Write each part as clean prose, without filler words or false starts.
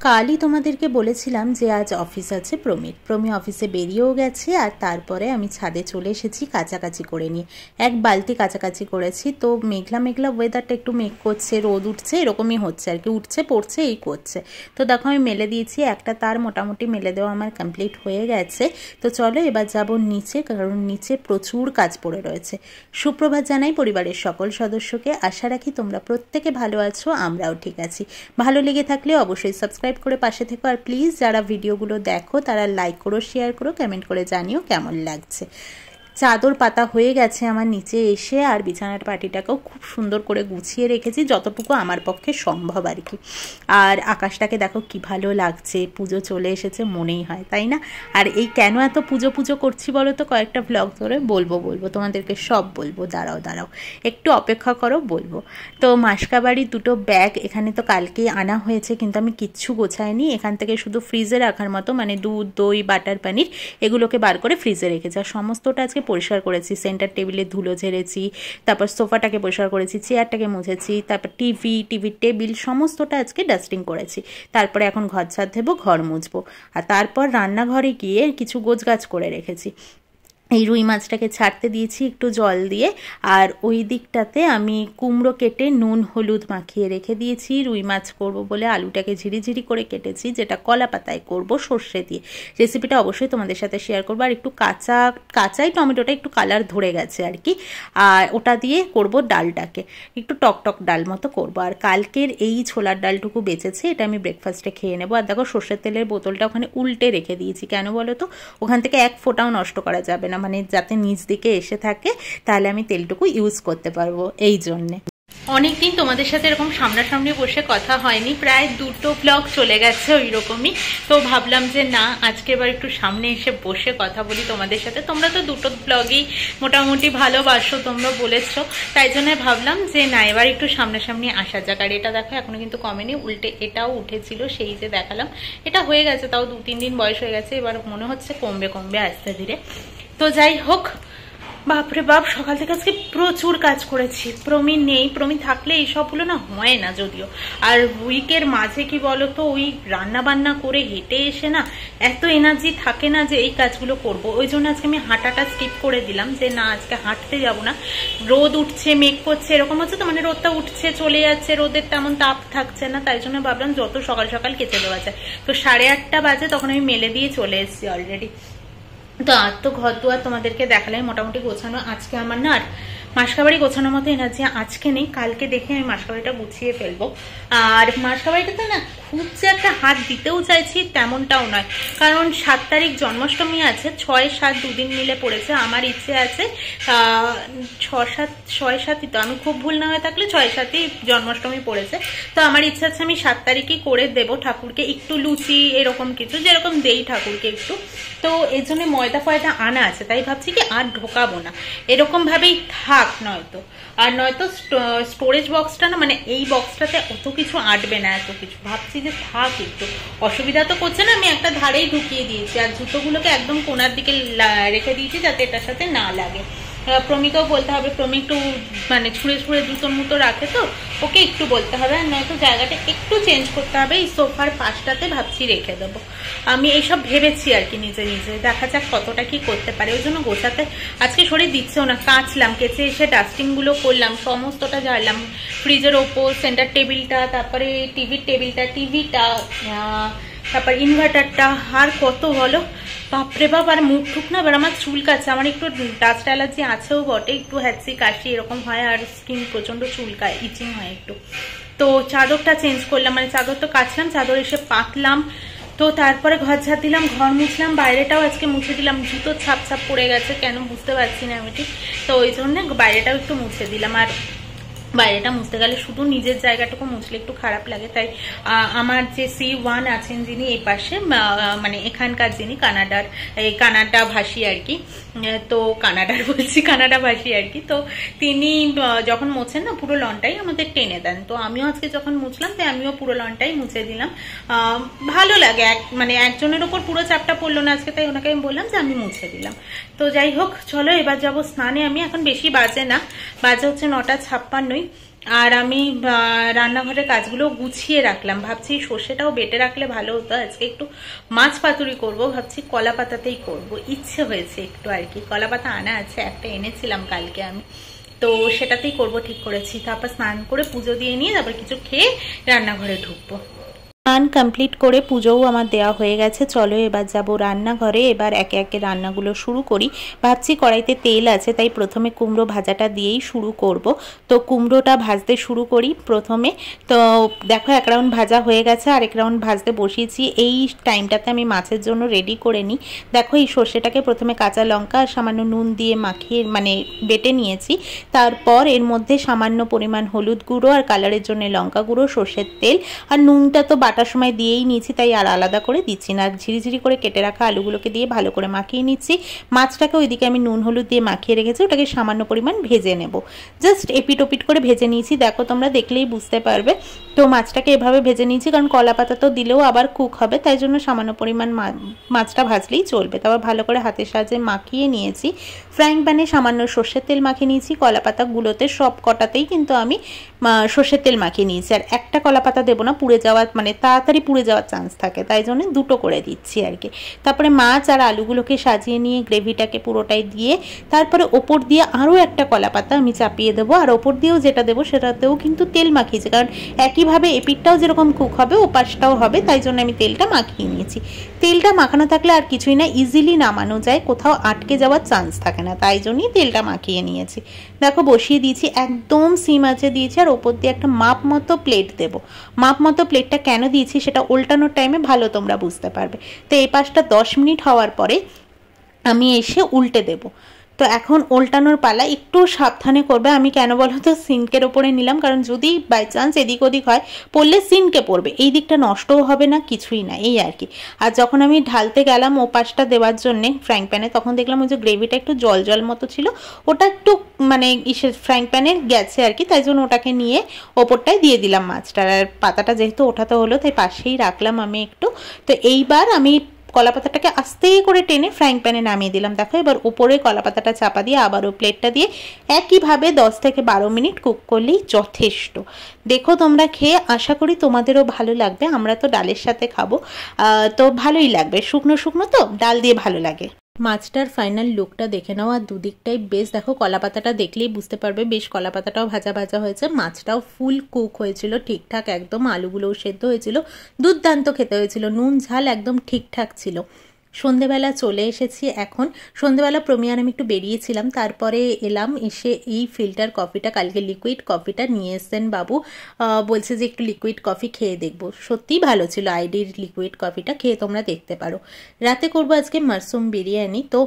কালই তোমাদেরকে বলেছিলাম যে আজ অফিস আছে প্রমি অফিসে বেরিয়েও গেছে। আর তারপরে আমি ছাদে চলে এসেছি কাচাকাচি করে নিয়ে। এক বালতি কাচাকাচি করেছি। তো মেঘলা মেঘলা ওয়েদারটা, একটু মেঘ করছে, রোদ উঠছে, এরকমই হচ্ছে আর কি, উঠছে পড়ছে এই করছে। তো দেখো আমি মেলে দিয়েছি, একটা তার মোটামুটি মেলে দেওয়া আমার কমপ্লিট হয়ে গেছে। তো চলো এবার যাব নিচে, কারণ নিচে প্রচুর কাজ পড়ে রয়েছে। সুপ্রভাত জানাই পরিবারের সকল সদস্যকে। আশা রাখি তোমরা প্রত্যেকে ভালো আছো, আমরাও ঠিক আছি। ভালো লেগে থাকলে অবশ্যই সাবস্ক্রাইব করে পাশে থেকো। আর প্লিজ যারা ভিডিওগুলো দেখো তারা লাইক করো, শেয়ার করো, কমেন্ট করে জানিও কেমন লাগছে। চাদর পাতা হয়ে গেছে আমার নিচে এসে, আর বিছানার পাটিটাকেও খুব সুন্দর করে গুছিয়ে রেখেছি, যতটুকু আমার পক্ষে সম্ভব আর কি। আর আকাশটাকে দেখো কি ভালো লাগছে, পুজো চলে এসেছে মনেই হয়, তাই না? আর এই কেন এত পুজো পুজো করছি বলো তো, কয়েকটা ব্লগ ধরে বলবো তোমাদেরকে সব বলবো। দাঁড়াও একটু অপেক্ষা করো, বলবো। তো মাসকাবাড়ির দুটো ব্যাগ এখানে তো কালকেই আনা হয়েছে, কিন্তু আমি কিচ্ছু গোছাইনি। এখান থেকে শুধু ফ্রিজে রাখার মতো, মানে দুধ, দই, বাটার, পানির এগুলোকে বার করে ফ্রিজে রেখেছি। আর সমস্তটা আজকে পরিষ্কার করেছি। সেন্টার টেবিলে ধুলো ঝেড়েছি, তারপর সোফাটাকে পরিষ্কার করেছি, চেয়ারটাকে মুছেছি, তারপর টিভির টেবিল সমস্তটা আজকে ডাস্টিং করেছি। তারপরে এখন ঘর ঝাড় দেবো, ঘর মুছবো। আর তারপর রান্নাঘরে গিয়ে কিছু গোছগাছ করে রেখেছি। এই রুই মাছটাকে ছাড়তে দিয়েছি একটু জল দিয়ে। আর ওই দিকটাতে আমি কুমড়ো কেটে নুন হলুদ মাখিয়ে রেখে দিয়েছি। রুই মাছ করব বলে আলুটাকে ঝিরিঝিরি করে কেটেছি, যেটা কলা পাতায় করব সর্ষে দিয়ে। রেসিপিটা অবশ্যই তোমাদের সাথে শেয়ার করবো। আর একটু কাঁচাই টমেটোটা একটু কালার ধরে গেছে আর কি। আর ওটা দিয়ে করব ডালটাকে, একটু টক ডাল মতো করব। আর কালকের এই ছোলার ডালটুকু বেঁচেছে, এটা আমি ব্রেকফাস্টে খেয়ে নেবো। আর দেখো সর্ষের তেলের বোতলটা ওখানে উল্টে রেখে দিয়েছি। কেন বলো তো, ওখান থেকে এক ফোঁটাও নষ্ট করা যাবে না, মানে যাতে নিচ দিকে এসে থাকে, তাহলে আমি তেলটুকু ইউজ করতে পারবো, এই জন্যে। অনেকদিন তোমাদের সাথে এরকম সামনাসামনি বসে কথা হয়নি, প্রায় দুটো ব্লগ চলে গেছে ওই রকমই। তো ভাবলাম যে না, আজকে এবার একটু সামনে এসে বসে কথা বলি তোমাদের সাথে। তোমরা তো দুটো ব্লগই মোটামুটি ভালোবাসো, তোমরা বলেছো, তাই জন্য ভাবলাম যে না, এবার একটু সামনাসামনি আসা যাক। আর এটা দেখো এখনো কিন্তু কমেনি, উল্টে এটাও উঠেছিল, সেই যে দেখালাম। এটা হয়ে গেছে, তাও 2-3 দিন বয়স হয়ে গেছে, এবার মনে হচ্ছে কমবে আস্তে ধীরে। তো যাই হোক, বাপরে বাপ, সকাল থেকে আজকে প্রচুর কাজ করেছি। প্রমি নেই, প্রমি থাকলে এইসবগুলো না হয় না যদিও। আর উইকের মাঝে কি বলতো, ওই রান্না বান্না করে হেঁটে এসে না এত এনার্জি থাকে না যে এই কাজগুলো করব। ওই জন্য আজকে আমি হাঁটাটা স্কিপ করে দিলাম, যে না আজকে হাঁটতে যাব না। রোদ উঠছে, মেঘ করছে, এরকম হচ্ছে তো, মানে রোদটা উঠছে চলে যাচ্ছে, রোদের তেমন তাপ থাকছে না, তাই জন্য ভাবলাম যত সকাল সকাল কেচে দেওয়া যায়। তো 8:30 বাজে, তখন আমি মেলে দিয়ে চলে এসেছি অলরেডি। তো আর তো ঘর দুয়ার তোমাদেরকে দেখালাই মোটামুটি গোছানো। আজকে আমার না আর মাসকাবাড়ি গোছানোর মতো এনার্জি আজকে নেই, কালকে দেখে আমি মাসকাবাড়িটা গুছিয়ে ফেলবো। আর মাসকাবাড়িটাতে না খুব যে একটা হাত দিতেও চাইছি তেমনটাও নয়, কারণ 7 তারিখ জন্মাষ্টমী আছে, 6-7 দুদিন মিলে পড়েছে। আমার ইচ্ছে আছে 6-7ই তো, আমি খুব ভুল না হয়ে থাকলে 6-7ই জন্মাষ্টমী পড়েছে। তো আমার ইচ্ছে আছে আমি 7 তারিখই করে দেবো ঠাকুরকে, একটু লুচি এরকম কিছু, যেরকম দেই ঠাকুরকে একটু। তো এই জন্য ময়দা ফয়দা আনা আছে, তাই ভাবছি কি আর ঢোকাবো না, এরকম ভাবেই থাক। নয়তো স্টোরেজ বক্সটা না, মানে এই বক্সটাতে অত কিছু আটবে না, এত কিছু ভাবছি যে থাক, একটু অসুবিধা তো করছে না। আমি একটা ধারেই ঢুকিয়ে দিয়েছি, আর জুতোগুলোকে একদম কোনার দিকে রেখে দিয়েছি যাতে এটার সাথে না লাগে। প্রমিকেও বলতে হবে, প্রমি একটু মানে ছুঁড়ে জুতোর মতো রাখে, তো ওকে একটু বলতে হবে। আর নয়তো জায়গাটা একটু চেঞ্জ করতে হবে, এই সোফার পাশটাতে ভাবছি রেখে দেবো। আমি এইসব ভেবেছি আর কি নিজে দেখা যাক কতটা কি করতে পারে। ওই জন্য গোছাতে আজকে শরীর দিচ্ছেও না। কাচলাম, কেচে এসে ডাস্টিংগুলো করলাম, সমস্তটা ঝাড়লাম, ফ্রিজের ওপর, সেন্টার টেবিলটা, তারপরে টিভিটা, তারপর ইনভার্টারটা, আর কত বলো, বাপরে বাপ। আর মুখ ঠুক না, এবার আমার চুল কাছে, আমার একটু ডাস্ট অ্যালার্জি আছেও বটে, একটু হ্যাঁচি কাশি এরকম হয়, আর স্কিন প্রচন্ড চুলকায়, ইচিং হয় একটু। তো চাদরটা চেঞ্জ করলাম, মানে চাদর তো কাচলাম, চাদর এসে পাতলাম। তো তারপরে ঘর ঝাড় দিলাম, ঘর মুছলাম, বাইরেটাও আজকে মুছে দিলাম। জুতো ছাপ পড়ে গেছে, কেন বুঝতে পারছি না আমি ঠিক। তো ওই জন্য বাইরেটাও একটু মুছে দিলাম। আর বাইরেটা মুছতে গেলে শুধু নিজের জায়গাটুকু মুছলে একটু খারাপ লাগে, তাই আমার যে C1 আছেন যিনি এই পাশে, মানে এখানকার যিনি কানাডা ভাষী আর কি, তো কানাডা ভাষী আর কি, তো তিনি যখন মোছেন না পুরো লনটাই আমাদের টেনে দেন। তো আমিও আজকে যখন মুছলাম, তাই আমিও পুরো লনটাই মুছে দিলাম। ভালো লাগে, মানে একজনের ওপর পুরো চাপটা পড়লো না আজকে, তাই ওনাকে আমি বললাম যে আমি মুছে দিলাম। তো যাই হোক, চলো এবার যাবো স্নানে। আমি এখন বেশি বাজে না, বাজে হচ্ছে 9:56। আর আমি রান্নাঘরের কাজগুলো গুছিয়ে রাখলাম। ভাবছি সর্ষেটাও বেটে রাখলে ভালো হতো। আজকে একটু মাছ পাতুরি করবো, ভাবছি কলা পাতাতেই করবো, ইচ্ছে হয়েছে একটু আর কি। কলা পাতা আনা আছে, একটা এনেছিলাম কালকে আমি, তো সেটাতেই করবো ঠিক করেছি। তারপর স্নান করে পুজো দিয়ে নিয়ে তারপর কিছু খেয়ে রান্নাঘরে ঢুকবো। স্নান কমপ্লিট করে পুজোও আমার দেওয়া হয়ে গেছে। চলো এবার যাব রান্নাঘরে। এবার একে একে রান্নাগুলো শুরু করি। ভাবছি কড়াইতে তেল আছে, তাই প্রথমে কুমড়ো ভাজাটা দিয়েই শুরু করব। তো কুমড়োটা ভাজতে শুরু করি প্রথমে। তো দেখো এক রাউন্ড ভাজা হয়ে গেছে, আরেক রাউন্ড ভাজতে বসিয়েছি। এই টাইমটাতে আমি মাছের জন্য রেডি করে নিই। দেখো এই সর্ষেটাকে প্রথমে কাঁচা লঙ্কা আর সামান্য নুন দিয়ে মাখিয়ে মানে বেটে নিয়েছি। তারপর এর মধ্যে সামান্য পরিমাণ হলুদ গুঁড়ো আর কালারের জন্য লঙ্কা গুঁড়ো, সর্ষের তেল আর নুনটা তো বাটার সময় দিয়েই নিয়েছি, তাই আর আলাদা করে দিচ্ছি না। ঝিরিঝিরি করে কেটে রাখা আলুগুলোকে দিয়ে ভালো করে মাখিয়ে নিচ্ছি। মাছটাকে ওইদিকে আমি নুন হলুদ দিয়ে মাখিয়ে রেখেছি, ওটাকে সামান্য পরিমাণ ভেজে নেব। জাস্ট এপিট ওপিট করে ভেজে নিয়েছি, দেখো তোমরা দেখলেই বুঝতে পারবে। তো মাছটাকে এভাবে ভেজে নিয়েছি, কারণ কলা পাতা তো দিলেও আবার কুক হবে, তাই জন্য সামান্য পরিমাণ মাছটা ভাজলেই চলবে। তারপর ভালো করে হাতের সাহায্যে মাখিয়ে নিয়েছি। ফ্রাইং প্যানে সামান্য সর্ষের তেল মাখিয়ে নিয়েছি। কলা পাতাগুলোতে সব কটাতেই কিন্তু আমি সর্ষের তেল মাখিয়ে নিয়েছি। আর একটা কলা পাতা দেবো না, পুড়ে যাওয়ার মানে তাড়াতাড়ি পুড়ে যাওয়ার চান্স থাকে, তাই জন্য দুটো করে দিচ্ছি আর কি। তারপরে মাছ আর আলুগুলোকে সাজিয়ে নিয়ে গ্রেভিটাকে পুরোটাই দিয়ে তারপরে ওপর দিয়ে আরও একটা কলা পাতা আমি চাপিয়ে দেবো। আর ওপর দিয়েও যেটা দেবো সেটাতেও কিন্তু তেল মাখিয়েছি, কারণ একইভাবে এপিটটাও যেরকম কুক হবে ওপাশটাও হবে, তাই জন্য আমি তেলটা মাখিয়ে নিয়েছি। তেলটা মাখানো থাকলে আর কিছুই না, ইজিলি নামানো যায়, কোথাও আটকে যাওয়ার চান্স থাকে না, তাই জন্যই তেলটা মাখিয়ে নিয়েছি। দেখো বসিয়ে দিয়েছি, একদম সিম আঁচে দিয়েছি। আর ওপর দিয়ে একটা মাপ মতো প্লেট দেবো। মাপ মতো প্লেটটা কেন দিয়েছি সেটা উল্টানোর টাইমে ভালো তোমরা বুঝতে পারবে। তো এই পাশটা 10 মিনিট হওয়ার পরে আমি এসে উল্টে দেবো। তো এখন উল্টানোর পালা, একটু সাবধানে করবে। আমি কেন বলো তো সিঙ্কের ওপরে নিলাম, কারণ যদি বাই চান্স এদিক ওদিক হয় পড়লে সিঙ্কে পড়বে, এই দিকটা নষ্টও হবে না, কিছুই না, এই আর কি। আর যখন আমি ঢালতে গেলাম ও পাশটা দেওয়ার জন্যে ফ্রাইং প্যানে, তখন দেখলাম ওই যে গ্রেভিটা একটু জল জল মতো ছিল, ওটা একটু মানে ফ্রাইং প্যানের গেছে আর কি, তাই জন্য ওটাকে নিয়ে ওপরটায় দিয়ে দিলাম মাছটার। আর পাতাটা যেহেতু ওঠাতে হলো তাই পাশেই রাখলাম আমি একটু। তো এইবার আমি কলা পাতাটাকে আস্তে করে টেনে ফ্রাইং প্যানে নামিয়ে দিলাম। দেখো এবার উপরে কলা পাতাটা চাপা দিয়ে আবারও প্লেটটা দিয়ে একইভাবে 10 থেকে 12 মিনিট কুক করলেই যথেষ্ট। দেখো তোমরা খেয়ে, আশা করি তোমাদেরও ভালো লাগবে। আমরা তো ডালের সাথে খাবো, তো ভালোই লাগবে, শুকনো শুকনো তো ডাল দিয়ে ভালো লাগে। মাছটার ফাইনাল লুকটা দেখে নাও, আর দুদিকটাই বেশ দেখো, কলা পাতাটা দেখলেই বুঝতে পারবে বেশ কলা পাতাটাও ভাজা ভাজা হয়েছে, মাছটাও ফুল কুক হয়েছিল ঠিকঠাক একদম, আলুগুলোও সেদ্ধ হয়েছিল, দুর্দান্ত খেতে হয়েছিল, নুন ঝাল একদম ঠিকঠাক ছিল। সন্ধেবেলা চলে এসেছি এখন। সন্ধেবেলা প্রমিয়ার আমি একটু বেরিয়েছিলাম, তারপরে এলাম, এসে এই ফিল্টার কফিটা, কালকে লিকুইড কফিটা নিয়ে এসছেন বাবু, বলছে যে একটু লিকুইড কফি খেয়ে দেখবো। সত্যিই ভালো ছিল আইডির লিকুইড কফিটা, খেয়ে তোমরা দেখতে পারো। রাতে করবো আজকে মাশরুম বিরিয়ানি, তো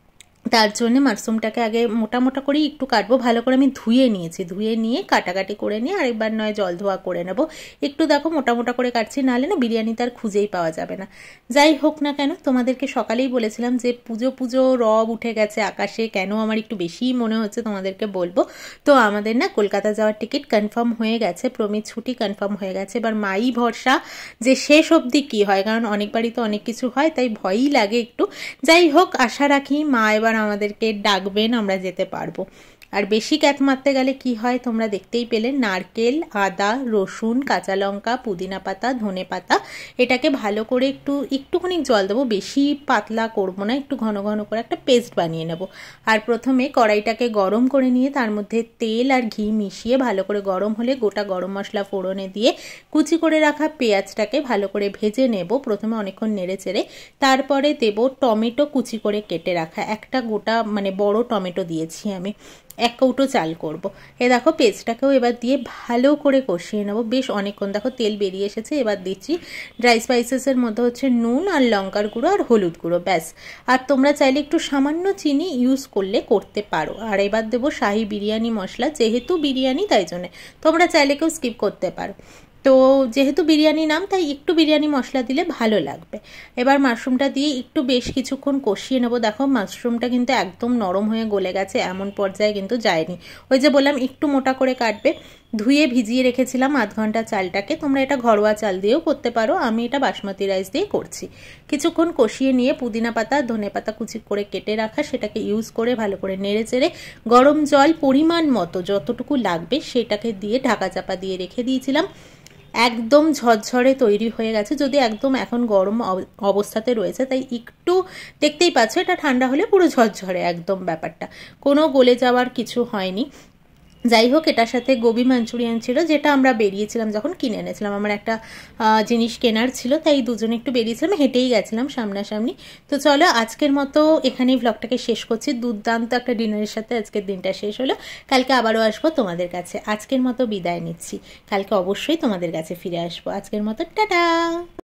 তার জন্য মাশরুমটাকে আগে মোটা মোটা করে একটু কাটবো, ভালো করে আমি ধুয়ে নিয়েছি, ধুয়ে নিয়ে কাটাকাটি করে নিয়ে আরেকবার নয় জল ধোয়া করে নেব। একটু দেখো মোটা মোটা করে কাটছি, নাহলে না বিরিয়ানি তার খুঁজেই পাওয়া যাবে না। যাই হোক না কেন, তোমাদেরকে সকালেই বলেছিলাম যে পুজো পুজো রব উঠে গেছে আকাশে, কেন আমার একটু বেশিই মনে হচ্ছে তোমাদেরকে বলবো। তো আমাদের না কলকাতা যাওয়ার টিকিট কনফার্ম হয়ে গেছে, প্রমিত ছুটি কনফার্ম হয়ে গেছে। এবার মাই ভরসা যে শেষ অবধি কী হয়, কারণ অনেকবারই তো অনেক কিছু হয়, তাই ভয়ই লাগে একটু। যাই হোক, আশা রাখি মা এবার আমাদেরকে ডাকবেন, আমরা যেতে পারবো। আর বেশি ক্যাথ মারতে গেলে কি হয় তোমরা দেখতেই পেলে, নারকেল, আদা, রসুন, কাঁচা লঙ্কা, পুদিনা পাতা, ধনে পাতা, এটাকে ভালো করে একটুখানি জল দেবো, বেশি পাতলা করবো না, একটু ঘন ঘন করে একটা পেস্ট বানিয়ে নেব। আর প্রথমে কড়াইটাকে গরম করে নিয়ে তার মধ্যে তেল আর ঘি মিশিয়ে ভালো করে গরম হলে গোটা গরম মশলা ফোড়নে দিয়ে কুচি করে রাখা পেঁয়াজটাকে ভালো করে ভেজে নেব, প্রথমে অনেকক্ষণ নেড়ে চেড়ে। তারপরে দেব টমেটো কুচি করে কেটে রাখা, একটা গোটা মানে বড় টমেটো দিয়েছি আমি, 1 কৌটো চাল করব। এ দেখো পেস্টটাকেও এবার দিয়ে ভালো করে কষিয়ে নেবো বেশ অনেকক্ষণ। দেখো তেল বেরিয়ে এসেছে, এবার দিচ্ছি ড্রাই স্পাইসেসের মধ্যে হচ্ছে নুন আর লঙ্কার গুঁড়ো আর হলুদ গুঁড়ো, ব্যাস। আর তোমরা চাইলে একটু সামান্য চিনি ইউজ করলে করতে পারো। আর এবার দেবো শাহি বিরিয়ানি মশলা, যেহেতু বিরিয়ানি তাই জন্যে, তোমরা চাইলে কেউ স্কিপ করতে পারো। তো যেহেতু বিরিয়ানি নাম, তাই একটু বিরিয়ানি মশলা দিলে ভালো লাগবে। এবার মাশরুমটা দিয়ে একটু বেশ কিছুক্ষণ কষিয়ে নেবো। দেখো মাশরুমটা কিন্তু একদম নরম হয়ে গলে গেছে, এমন পর্যায়ে কিন্তু যায়নি। ওই যে বললাম একটু মোটা করে কাটবে। ধুয়ে ভিজিয়ে রেখেছিলাম আধ ঘন্টা চালটাকে। তোমরা এটা ঘরোয়া চাল দিয়েও করতে পারো, আমি এটা বাসমতি রাইস দিয়ে করছি। কিছুক্ষণ কষিয়ে নিয়ে পুদিনা পাতা ধনে পাতা কুচি করে কেটে রাখা সেটাকে ইউজ করে ভালো করে নেড়ে চেড়ে গরম জল পরিমাণ মতো যতটুকু লাগবে সেটাকে দিয়ে ঢাকা চাপা দিয়ে রেখে দিয়েছিলাম। একদম ঝরঝরে তৈরি হয়ে গেছে, যদি একদম এখন গরম অবস্থাতে রয়েছে তাই একটু দেখতেই পাচ্ছ, এটা ঠান্ডা হলে পুরো ঝরঝরে একদম ব্যাপারটা, কোনো গলে যাওয়ার কিছু হয়নি। যাই হোক, এটার সাথে গোবি মাঞ্চুরিয়ান ছিল, যেটা আমরা বেরিয়েছিলাম যখন কিনে এনেছিলাম। আমার একটা জিনিস কেনার ছিল, তাই দুজনে একটু বেরিয়েছিলাম, হেঁটেই গেছিলাম সামনাসামনি। তো চলো আজকের মতো এখানেই ব্লগটাকে শেষ করছি। দুর্দান্ত একটা ডিনারের সাথে আজকের দিনটা শেষ হলো। কালকে আবারও আসবো তোমাদের কাছে। আজকের মতো বিদায় নিচ্ছি, কালকে অবশ্যই তোমাদের কাছে ফিরে আসবো। আজকের মতো টাটা।